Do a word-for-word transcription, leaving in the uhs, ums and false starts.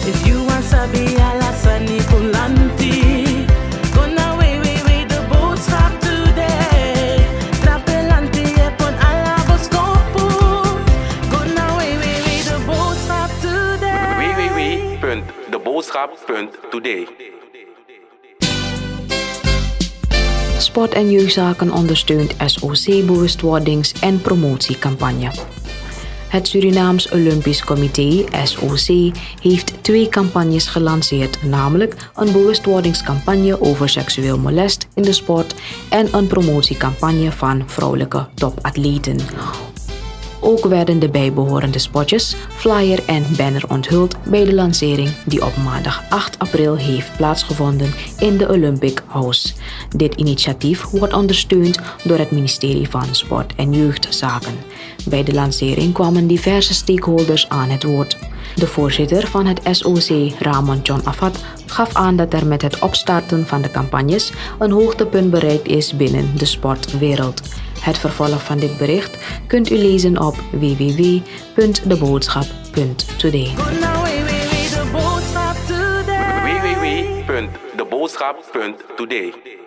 If you want sabi alasani kulanti, gonna way way way the boat stop today. Trapelanti epon alaboskopu, gonna way way way the boat stop today. w w w punt de boodschap punt today. Sport en Jeugdzaken ondersteunt S O C-bewustwordings- en promotiecampagne. Het Surinaams Olympisch Comité, S O C, heeft twee campagnes gelanceerd, namelijk een bewustwordingscampagne over seksueel molest in de sport en een promotiecampagne van vrouwelijke topatleten. Ook werden de bijbehorende spotjes, flyer en banner onthuld bij de lancering die op maandag acht april heeft plaatsgevonden in de Olympic House. Dit initiatief wordt ondersteund door het ministerie van Sport en Jeugdzaken. Bij de lancering kwamen diverse stakeholders aan het woord. De voorzitter van het S O C, Ramon John Afat, gaf aan dat er met het opstarten van de campagnes een hoogtepunt bereikt is binnen de sportwereld. Het vervolg van dit bericht kunt u lezen op w w w punt de boodschap punt today. w w w punt de boodschap punt today.